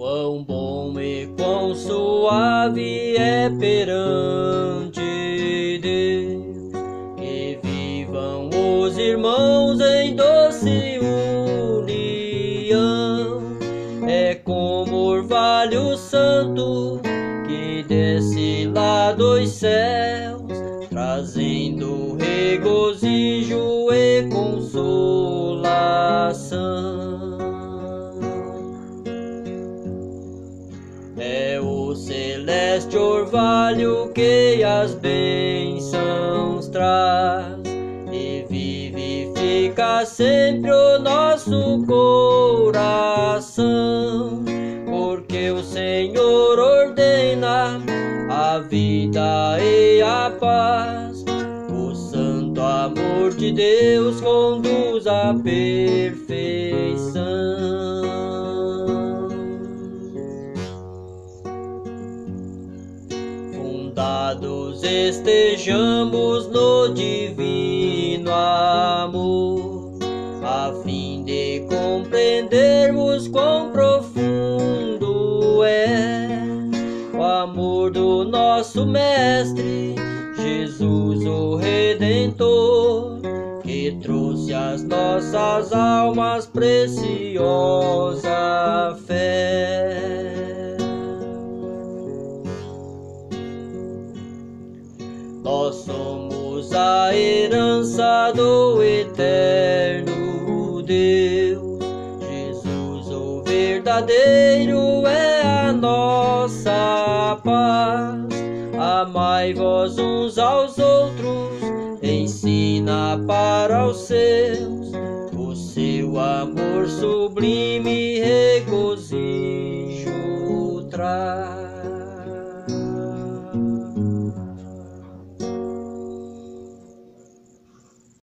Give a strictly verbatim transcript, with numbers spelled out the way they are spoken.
Quão bom e quão suave é perante Deus que vivam os irmãos em doce união. É como orvalho santo que desce lá dos céus, trazendo regozijo e consolação. É o celeste orvalho que as bênçãos traz e vivifica sempre o nosso coração, porque o Senhor ordena a vida e a paz. O santo amor de Deus conduz à perfeição. Fundados estejamos no divino amor, a fim de compreendermos quão profundo é o amor do nosso Mestre, Jesus o Redentor, que trouxe às nossas almas preciosa fé. Nós somos a herança do eterno Deus. Jesus, o verdadeiro, é a nossa paz. Amai vós uns aos outros, ensina para os seus o seu amor sublime regozijo traz.